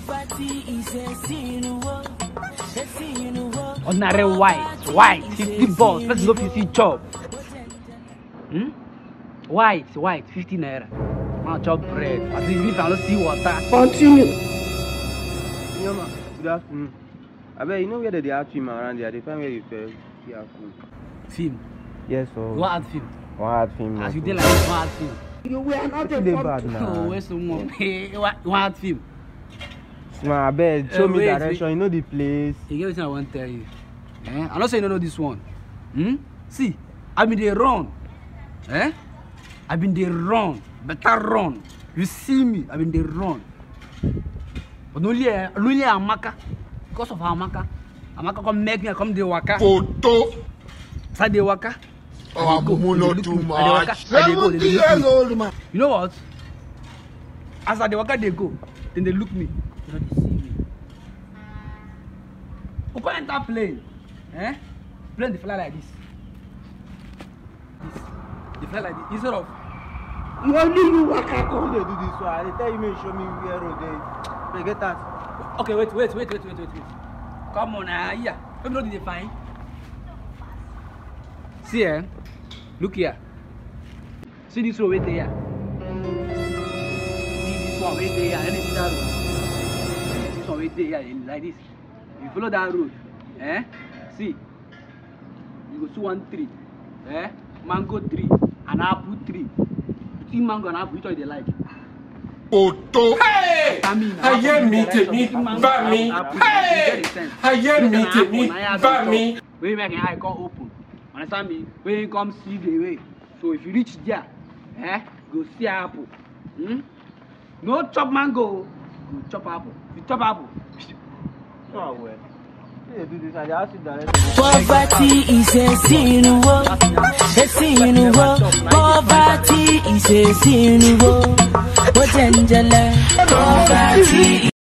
Ordinary white, 50 balls. Let's go 50 chop. White, 50 naira. Now chop bread. At least if I don't see water. Continue. Yawa, good afternoon. I bet you know where they have film around there. They find where you fell. Yeah, Film. yes, sir. What art film? What film? As you did like this, what art film? You were not a bad now. Oh, where's someone? What art film? Smart, I bet. Show me wait, direction. You know the place. You get what I want to tell you. I'm not saying you don't know this one. See, I've been there run. I've been there run. Better run. You see me, I've been there run. But only Amaka. Because of Amaka. Amaka come make me come the waka. Photo. Say the waka. Oh, I'm not too much. 70 years old, man. You know what? As I the waka they go, then they look me. They don't see me. Who can enter plane? Plane the fly like this. They fly like this. Instead of you only you waka Come come. they do this one. They tell you me show me where road they. Forget that. okay, wait. Come on, here. Let me know the fine. See, look here. See this road right there. See this one right there. Let me see that road. This one right there, like this. You follow that road, see. You go to 1 tree, mango tree, and apple tree. Between mango and apple, which one you like? Photo. Hey! I hear me, Bami. Hey! I hear me, Bami. When you make your eye come open, understand me? When you come see the way. So if you reach there, go see apple. No chop mango, go chop apple. If you chop apple, Oh well. They do this and they ask you direction. Poverty is a sin, Poverty is a sin, Poverty.